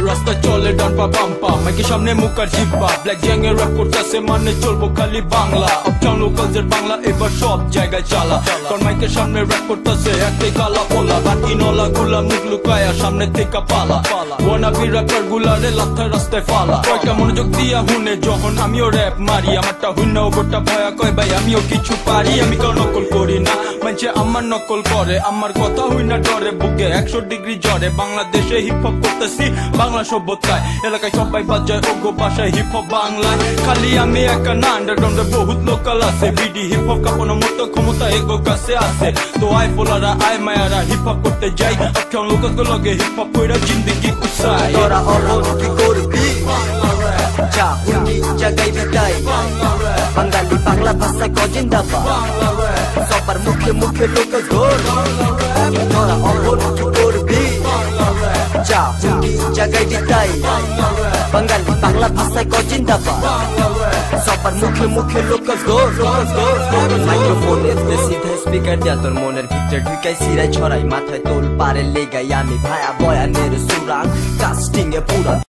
রাস্তা চলে ডান পা বাম পা, মাইকের সামনে মুখ আর জিব্বা, ব্ল্যাক গ্যাং এর র‍্যাপ করতেছে মানে চলবো খালি বাংলা। আপটাউন লোকালসের বাংলা এবার সব জায়গায় চালা, কারণ মাইকের সামনে র‍্যাপ করতেছে একটাই কালা পোলা, বাকি নলা গুলা মুখ লুকায়া সামনে থেকে পালা। ওয়ানাবি র্যাপার গুলারে লাথা রাস্তায় ফালা, কয়টা মনোযোগ দিয়া হুনে যখন আমিও র‍্যাপ মারি, আমারটা হুইনাও গোটা ভয়া কয় ভাই আমিও কিছু পারি। আমি কারো নকল করি না, মানছে আমার নকল করে, আমার কথা হুইনা ডরে, বুকে 100 ডিগ্রি জ্বরে। বাংলাদেশে হিপ হপ করতেছি বাংলা সভ্যতায়, এলাকায় সবাই বাজায় ওগো ভাষায় হিপ হপ বাংলায়। খালি আমি একা না, আন্ডারগ্রাউন্ডে বহুত লোকাল আছে, বিডি হিপ হপ কাঁপানোর মতো ক্ষমতা এগো কাছে আছে। তো আয় পোলারা আয় মায়ারা হিপ হপ করতে যাই, আপটাউন লোকাল লগে হিপ হপ কইরা জিন্দেগি উৎসাই। তোরা অবর কি করবি যা হুন্ডি জায়গায় বিদায়, বাঙালি বাংলা ভাষায় গজিন্দাবাদ, সবার মুখে মুখে লোকাল ঘোর। তোরা অবর কি করবি যা হুন্ডি জায়গায় বিদায়, বাঙালি বাংলা ভাষায় গজিন্দাবাদ, সবার মুখে মুখে লোকাল ঘোর। মাইক্রোফোন এসে সিধা স্পিকার দিয়া তোর মনের ভিতরে ঢুকাই, সিরাই ছড়াই মাথায় তোল পারে লেগাই আমি ভায়া বয়ানের সুরাং, কাস্টিং এ পুরা।